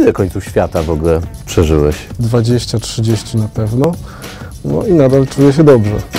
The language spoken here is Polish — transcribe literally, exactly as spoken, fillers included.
ile końców świata w ogóle przeżyłeś? dwadzieścia trzydzieści na pewno. No i nadal czuję się dobrze.